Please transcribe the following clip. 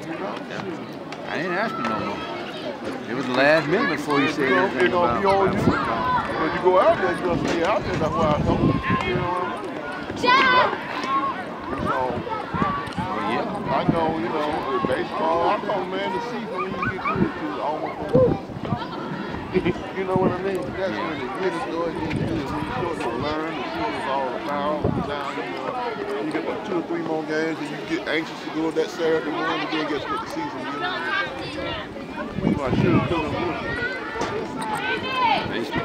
I didn't ask him no more. It was the last minute before you said anything about football. But you go out there, you're going to stay out there. That's why I told you. You know what I mean? So, yeah. I know, you know, with baseball, I told man, the season when you get good to almost over. You know what I mean? That's when it really starts getting good. When you start to learn, the season's all about. Now, you know, you get like 2 or 3 more games and you get anxious to go that Saturday morning and then guess what the season is. I should have done it.